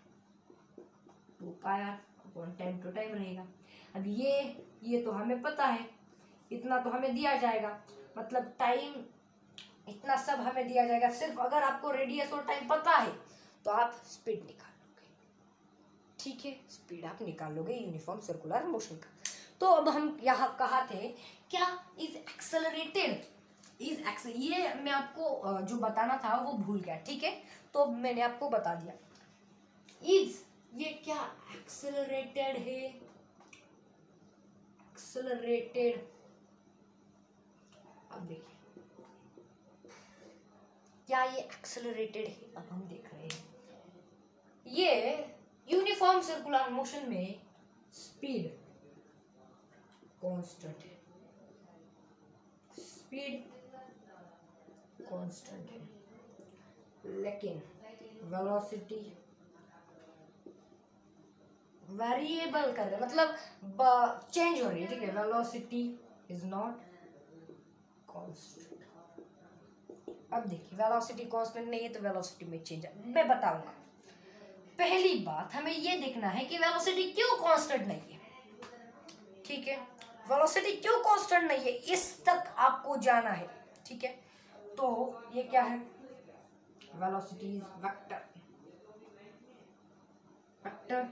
S1: two pi r upon time to time रहेगा। अब ये ये तो हमें पता है, इतना तो हमें दिया जाएगा, मतलब टाइम इतना सब हमें दिया जाएगा। सिर्फ अगर आपको रेडियस और टाइम पता है तो आप स्पीड निकाल लोगे। ठीक है, स्पीड आप निकाल लोगे यूनिफॉर्म सर्कुलर मोशन का। तो अब हम यहाँ कहा थे क्या इज एक्सेलरेटेड, इज एक्स, ये मैं आपको जो बताना था वो भूल गया। ठीक है, तो मैंने आपको बता दिया। इज ये क्या एक्सेलरेटेड है, एक्सेलरेटेड। अब देखिए क्या ये एक्सेलरेटेड है, अब हम देख रहे हैं। ये यूनिफॉर्म सर्कुलर मोशन में स्पीड कांस्टेंट है, स्पीड कांस्टेंट है, लेकिन वेलोसिटी वेरिएबल कर रहे, मतलब चेंज हो रही है। ठीक है, वेलोसिटी इज नॉट कांस्टेंट। अब देखिए वेलोसिटी कांस्टेंट नहीं है तो वेलोसिटी में चेंज है, मैं बताऊंगा। पहली बात हमें ये देखना है कि वेलोसिटी क्यों कांस्टेंट नहीं है, ठीक है, वेलोसिटी क्यों कांस्टेंट नहीं है, इस तक आपको जाना है, ठीक है। तो ये क्या है, velocity is vector, vector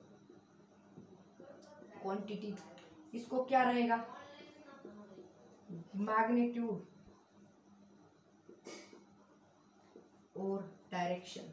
S1: quantity, इसको क्या रहेगा, मैग्नीट्यूड और डायरेक्शन,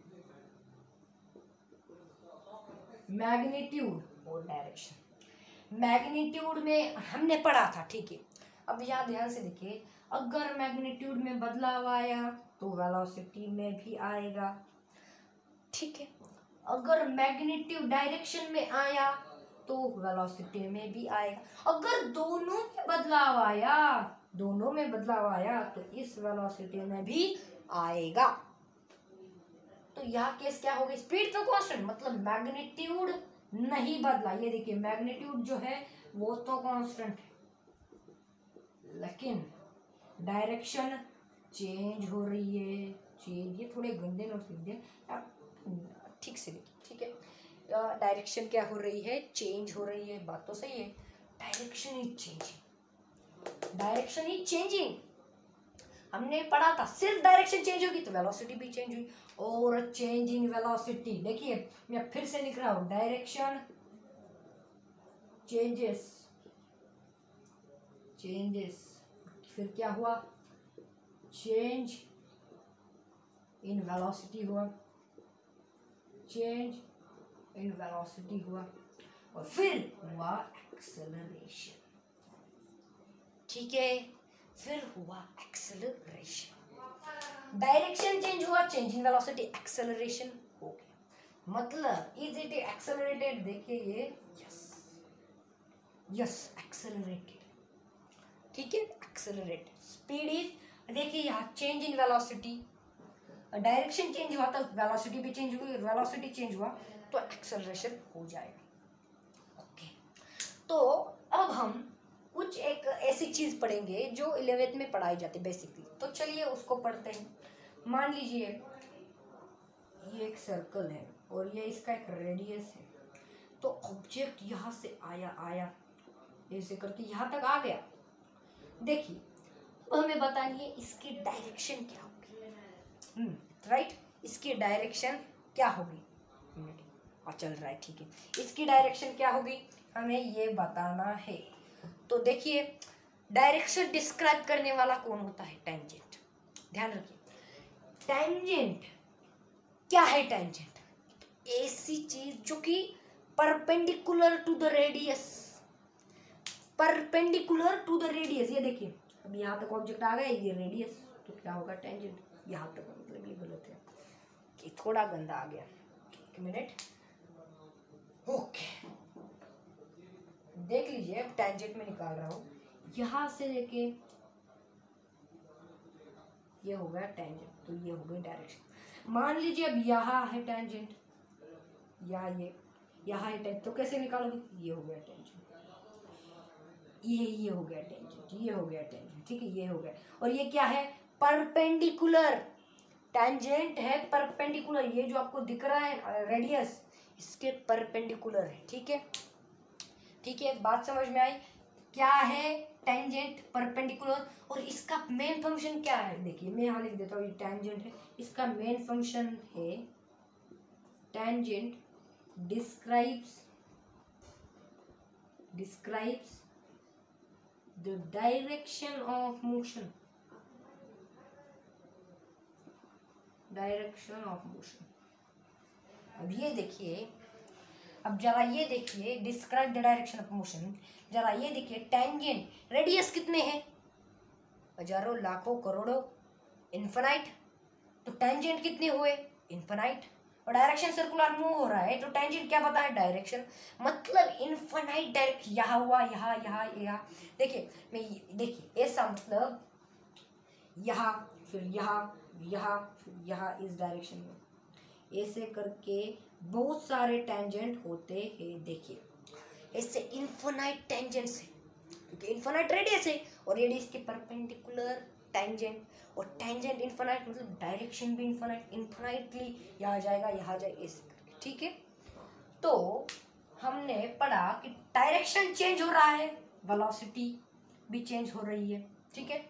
S1: मैग्नीट्यूड और डायरेक्शन। मैग्नीट्यूड में हमने पढ़ा था, ठीक है। अब यहाँ ध्यान से देखिए, अगर मैग्नीट्यूड में बदलाव आया तो वेलोसिटी में भी आएगा, ठीक है। अगर मैग्नीट्यूड डायरेक्शन में आया तो वेलोसिटी में भी आएगा। अगर दोनों में बदलाव आया, दोनों में बदलाव आया तो इस वेलोसिटी में भी आएगा। तो यहाँ केस क्या होगी, स्पीड तो कांस्टेंट, मतलब मैग्नीट्यूड नहीं बदला। ये देखिए मैग्नीट्यूड जो है वो तो कांस्टेंट है, लेकिन डायरेक्शन चेंज हो रही है, चेंज, ये थोड़े गंदे नोट्स लिख दिए आप, ठीक से देखिए, ठीक है। डायरेक्शन क्या हो रही है, चेंज हो रही है, बात तो सही है। Direction is changing, direction is changing, हमने पढ़ा था सिर्फ डायरेक्शन चेंज होगी तो वेलोसिटी भी चेंज हुई। और चेंजिंग वेलोसिटी, देखिए मैं फिर से लिख रहा हूं, डायरेक्शन चेंजेस, चेंजेस, फिर क्या हुआ, चेंज इन वेलोसिटी हुआ, चेंज इन वेलोसिटी हुआ, और फिर हुआ एक्सेलरेशन, ठीक है, फिर हुआ एक्सेलरेशन। डायरेक्शन चेंज हुआ, चेंज इन वेलोसिटी, एक्सेलरेशन हो गया। मतलब इज इट एक्सेलरेटेड, देखिए ये, यस यस एक्सेलरेटेड, ठीक है, एक्सेलरेटेड। स्पीड इज, देखिए यहाँ change in velocity, direction change हुआ तो वेलोसिटी भी चेंज हुई, वेलोसिटी चेंज हुआ तो एक्सेलरेशन हो जाएगा, ओके। तो अब हम कुछ एक ऐसी चीज पढ़ेंगे जो इलेवेंथ में पढ़ाई जाती है बेसिकली, तो चलिए उसको पढ़ते हैं। मान लीजिए ये एक सर्कल है और ये इसका एक रेडियस है, तो ऑब्जेक्ट यहाँ से आया आया ऐसे करके यहाँ तक आ गया। देखिए अब हमें बतानी है इसकी डायरेक्शन क्या होगी, राइट, इसकी डायरेक्शन क्या होगी, और चल रहा है, ठीक है, इसकी डायरेक्शन क्या होगी हमें ये बताना है। तो देखिए डायरेक्शन डिस्क्राइब करने वाला कौन होता है, टेंजेंट, ध्यान रखिए। टेंजेंट क्या है, टेंजेंट ऐसी चीज जो कि perpendicular to the radius, perpendicular to the radius. ये देखिए अब यहाँ तक ऑब्जेक्ट आ गया, ये रेडियस, तो क्या होगा टेंजेंट, यहाँ तक, मतलब ये गलत है, ये थोड़ा गंदा आ गया, एक मिनट, ओके, देख लीजिए अब टेंजेंट में निकाल रहा हूँ, यहाँ से लेके ये हो गया टेंजेंट, तो ये हो गई डायरेक्शन। मान लीजिए अब यहाँ है टेंजेंट, यहाँ ये यहाँ है टेंजेंट, तो कैसे निकालोगे, ये हो गया टेंजेंट, ये ये हो गया टेंजेंट, ये हो गया टेंजेंट, ठीक है, ये हो गया। और ये क्या है, परपेंडिकुलर, टेंजेंट है परपेंडिकुलर, ये जो आपको दिख रहा है रेडियस इसके परपेंडिकुलर है, ठीक है, ठीक है, बात समझ में आई, क्या है टेंजेंट परपेंडिकुलर। और इसका मेन फंक्शन क्या है, देखिए मैं यहाँ लिख देता हूँ, ये टेंजेंट है, इसका मेन फंक्शन है, tangent describes describes the direction of motion, direction of motion. अब ये देखिए, अब जरा ये देखिए, describe the direction of motion, जरा ये देखिए, टेंजेंट रेडियस कितने हैं, हजारों लाखों करोड़ों, इन्फिनाइट, तो टेंजेंट कितने हुए, इन्फिनाइट, और डायरेक्शन सर्कुलर मूव हो रहा है, तो टेंजेंट क्या पता है, डायरेक्शन, मतलब इन्फिनाइट डायरेक्शन, यहाँ हुआ, यहाँ यहाँ यहाँ, देखिए मैं, देखिए ऐसा, मतलब यहाँ फिर यहाँ यहाँ फिर यहाँ, इस डायरेक्शन में ऐसे करके बहुत सारे टेंजेंट होते हैं। देखिए इससे इन्फिनाइट टेंजेंट्स है, क्योंकि इन्फिनाइट रेडियस है और रेडियस के परपेंडिकुलर टेंजेंट, और टेंजेंट इन्फिनाइट मतलब डायरेक्शन भी इन्फिनाइट, इन्फिनाइटली यहाँ जाएगा यहाँ जाएगा ऐसे करके। ठीक है, तो हमने पढ़ा कि डायरेक्शन चेंज हो रहा है, वेलोसिटी भी चेंज हो रही है, ठीक है,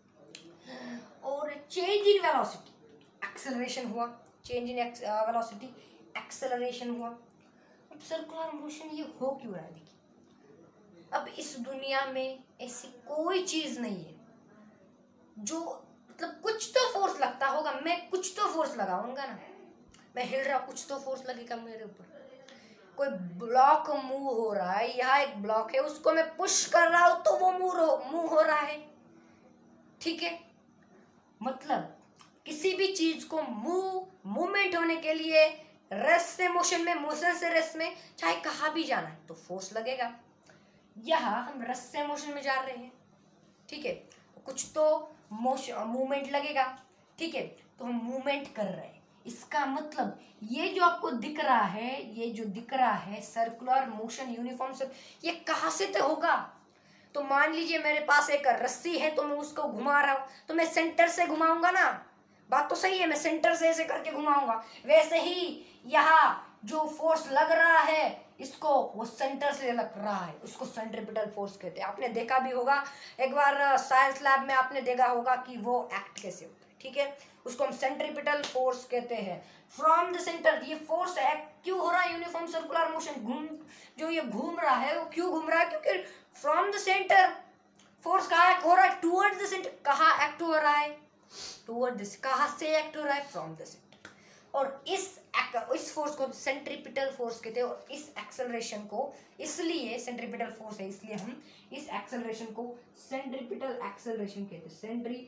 S1: और चेंज इन वेलोसिटी, एक्सेलरेशन हुआ, चेंज इन वेलोसिटी, एक्सेलरेशन हुआ। अब सर्कुलर मोशन ये हो क्यों रहा है? देखिए, अब इस दुनिया में ऐसी कोई चीज नहीं है जो, मतलब कुछ तो फोर्स लगता होगा, मैं कुछ तो फोर्स लगाऊंगा ना, मैं हिल रहा, कुछ तो फोर्स लगेगा मेरे ऊपर। कोई ब्लॉक मूव हो रहा है, यहाँ एक ब्लॉक है, उसको मैं पुश कर रहा हूं तो वो मूव हो मूव हो रहा है, ठीक है। मतलब किसी भी चीज को मूव मूवमेंट होने के लिए रेस्ट से मोशन में, मोशन से रेस्ट में, चाहे कहाँ भी जाना है तो फोर्स लगेगा। यहाँ हम रेस्ट से मोशन में जा रहे हैं, ठीक है, कुछ तो मोशन मूवमेंट लगेगा, ठीक है, तो हम मूवमेंट कर रहे हैं। इसका मतलब ये जो आपको दिख रहा है, ये जो दिख रहा है सर्कुलर मोशन, यूनिफॉर्म से, ये कहाँ से तो होगा? तो मान लीजिए मेरे पास एक रस्सी है, तो मैं उसको घुमा रहा हूं, तो मैं सेंटर से घुमाऊंगा ना, बात तो सही है, मैं सेंटर से ऐसे करके घुमाऊंगा। वैसे ही यहाँ जो फोर्स लग रहा है इसको, वो सेंटर से लग रहा है, उसको सेंट्रीपिटल फोर्स कहते हैं। आपने देखा भी होगा एक बार साइंस लैब में, आपने देखा होगा कि वो एक्ट कैसे होता है, ठीक है, उसको हम सेंट्रीपिटल फोर्स कहते हैं। फ्रॉम द सेंटर ये फोर्स एक्ट क्यों हो रहा है? यूनिफॉर्म सर्कुलर मोशन, घूम जो ये घूम रहा है वो क्यों घूम रहा है? क्योंकि फ्रॉम द सेंटर फोर्स कहाँ एक्ट हो रहा है? Towards the centre. कहाँ एक्ट हो रहा है? Toward this. कहाँ से एक्ट हो रहा है? From the centre. और इस इस फोर्स को सेंट्रीपिटल फोर्स कहते हैं, और इस एक्सेलरेशन को, इसलिए सेंट्रीपिटल फोर्स है इसलिए हम इस एक्सेलरेशन को सेंट्रीपिटल एक्सेलरेशन कहते हैं,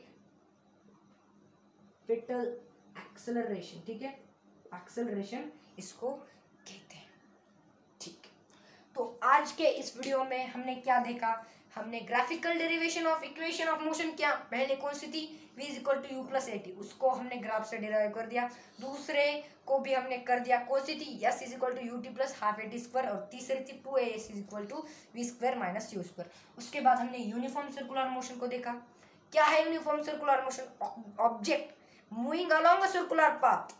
S1: सेंट्रीपिटल एक्सेलरेशन, ठीक है, एक्सेलरेशन इसको कहते हैं, ठीक है। तो आज के इस वीडियो में हमने क्या देखा? हमने graphical derivation of equation of motion, क्या पहले कौन सी थी? v is equal to u plus a t, उसको हमने ग्राफ से डिराइव कर दिया। दूसरे को भी हमने कर दिया, कौन सी थी? s is equal to u t plus half a t square, और तीसरी थी two a s is equal to v square minus u square. उसके बाद हमने यूनिफॉर्म सर्कुलर मोशन को देखा। क्या है uniform circular motion? Object moving along a circular path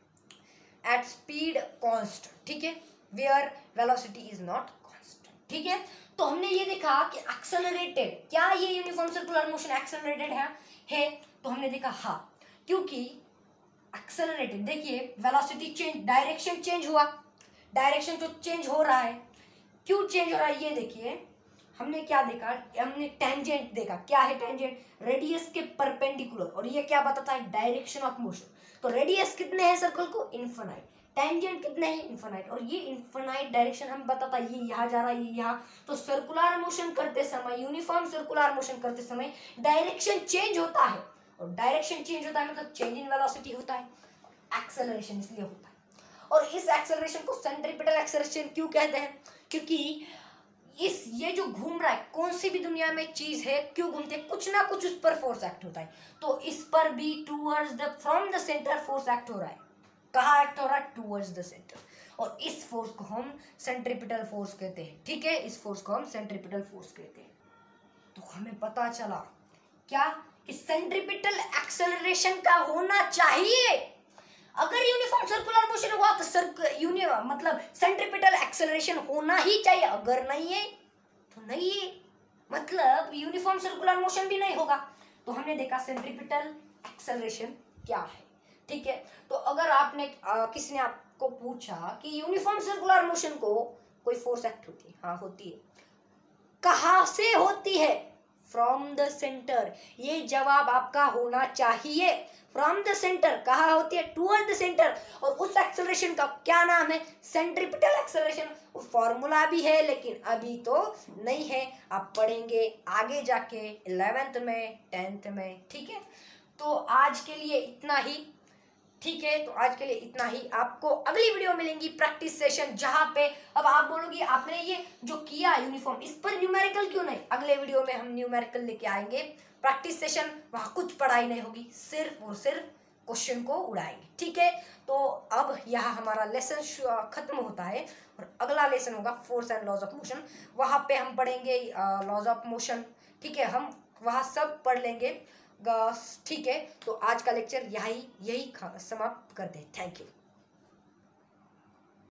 S1: at speed constant, ठीक है, where velocity is not constant, ठीक है। तो हमने ये देखा कि एक्सेलरेटेड, क्या ये यूनिफॉर्म सर्कुलर मोशन एक्सेलरेटेड है है तो हमने देखा हाँ, क्योंकि एक्सेलरेटेड, देखिए वेलोसिटी चेंज, डायरेक्शन चेंज हुआ, डायरेक्शन जो चेंज हो रहा है, क्यों चेंज हो रहा है? ये देखिए, हमने क्या देखा? हमने टेंजेंट देखा। क्या है टेंजेंट? रेडियस के परपेंडिकुलर, और ये क्या बताता है? Direction of motion. तो रेडियस कितने हैं सर्कल को? इनफिनाइट। टेंजेंट कितने हैं? इनफिनाइट। और ये इनफिनाइट डायरेक्शन हम बताता है, ये यहाँ जा रहा है, ये यहाँ। तो सर्कुलर मोशन करते समय, यूनिफॉर्म सर्कुलर मोशन करते समय डायरेक्शन चेंज होता है, और डायरेक्शन चेंज होता है मतलब चेंज इन वेलोसिटी होता है, एक्सेलरेशन इसलिए होता है। और इस एक्सेलरेशन को सेंट्रीपिटल एक्सेलरेशन क्यों कहते हैं? क्योंकि इस ये जो घूम रहा है, कौन सी भी दुनिया में चीज है, क्यों घूमते हैं? कुछ ना कुछ उस पर फोर्स एक्ट होता है, तो इस पर भी towards the, from the centre force act हो रहा है। कहाँ एक्ट हो रहा है? Towards the centre. और इस फोर्स को हम सेंट्रीपिटल फोर्स कहते हैं, ठीक है, इस फोर्स को हम सेंट्रीपिटल फोर्स कहते हैं। तो हमें पता चला क्या कि सेंट्रीपिटल एक्सेलरेशन का होना चाहिए। अगर यूनिफॉर्म सर्कुलर मोशन हुआ तो सर्क यूनि मतलब सेंट्रीपिटल एक्सेलरेशन होना ही चाहिए, अगर नहीं है तो नहीं है, मतलब यूनिफॉर्म सर्कुलर मोशन भी नहीं होगा। तो हमने देखा सेंट्रीपिटल एक्सेलरेशन क्या है, ठीक है। तो अगर आपने आ, किसी ने आपको पूछा कि यूनिफॉर्म सर्कुलर मोशन को कोई फोर्स एक्ट होती है? हाँ होती है। कहाँ से होती है? From the centre. ये जवाब आपका होना चाहिए, फ्रॉम द सेंटर। कहाँ होती है? Toward the centre. और उस एक्सेलरेशन का क्या नाम है? Centripetal acceleration. वो फॉर्मूला भी है लेकिन अभी तो नहीं है, आप पढ़ेंगे आगे जाके इलेवेंथ में, टेंथ में, ठीक है। तो आज के लिए इतना ही, ठीक है। तो आज के लिए इतना ही, आपको अगली वीडियो मिलेंगी प्रैक्टिस सेशन, जहां पे अब आप बोलोगे आपने ये जो किया यूनिफॉर्म, इस पर न्यूमेरिकल क्यों नहीं? अगले वीडियो में हम न्यूमेरिकल लेके आएंगे। प्रैक्टिस सेशन, वहां कुछ पढ़ाई नहीं होगी, सिर्फ और सिर्फ क्वेश्चन को उड़ाएंगे, ठीक है। तो अब यहाँ हमारा लेसन खत्म होता है, और अगला लेसन होगा force and laws of motion. वहां पे हम पढ़ेंगे लॉज ऑफ मोशन, ठीक है, हम वहाँ सब पढ़ लेंगे, ठीक है। तो आज का लेक्चर यही यही समाप्त करते हैं। Thank you.